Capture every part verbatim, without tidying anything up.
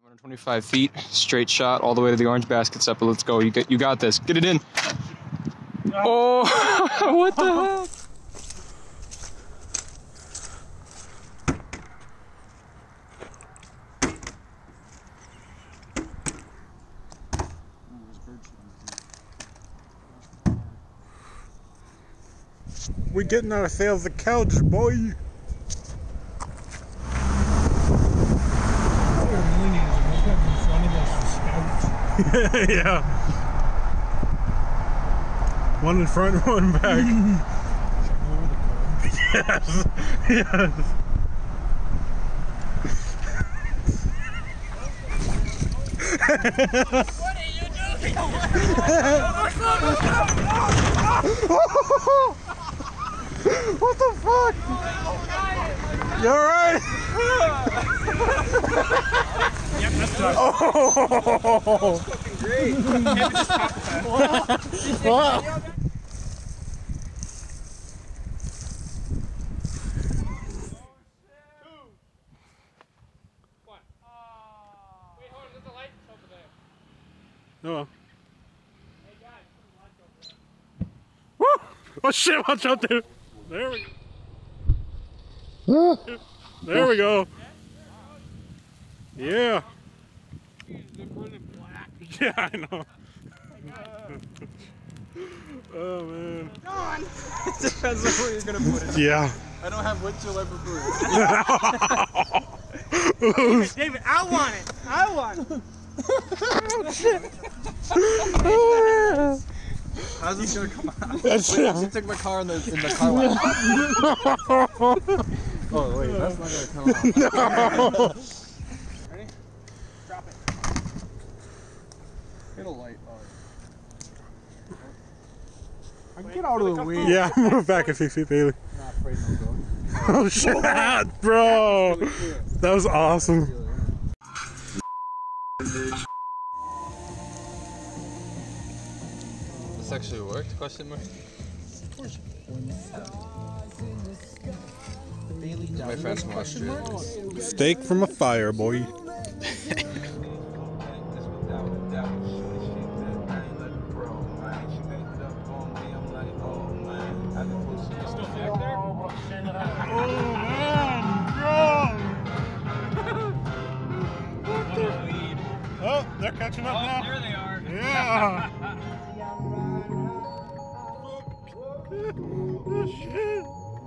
one hundred twenty-five feet, straight shot all the way to the orange basket, Seppa. Let's go. You got, you got this. Get it in. Oh, what the heck? We getting ourselves a couch, boy. Yeah. One in front, one back. Yes. Yes. What are you doing? What the fuck? You alright? Yep, that's done. Oh! That's fucking great. Can't we just top that? What? No. Hey guys, put the lights over there. Woo! Oh shit, watch out there. There we go. There we go. Yeah. Yeah, I know. Oh man. Gone. It depends on where you're gonna put it. Yeah. I don't have windshield wiper boots. David, David, I want it. I want it. Oh shit. How's this gonna come out? That's wait, I should take my car in the in the car wash. Oh wait, that's not gonna come out. No. Ready? Drop it. Hit a light. Oh. Get out of the way. Yeah, move back a few feet, Bailey. Not afraid no dog. Oh shit, bro. That was awesome. This actually worked? Question mark. My friends from Australia. Steak from a fire, boy. Oh, they're catching up now. There they are. Yeah. Oh, shit.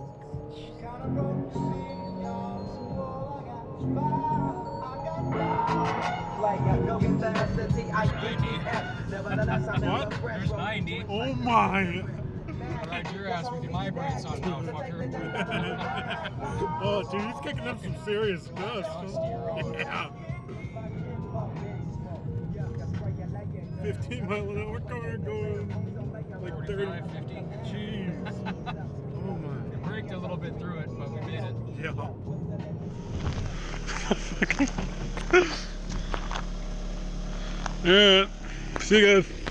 What? There's ninety. Oh my. Ride your ass with my brains on now, fucker. Oh, dude, he's kicking up some serious dust. Yeah. fifteen mile an hour car going like thirty. fifty. Jeez. Oh my. It braked a little bit through it, but we made it. Yeah. Alright. See you guys.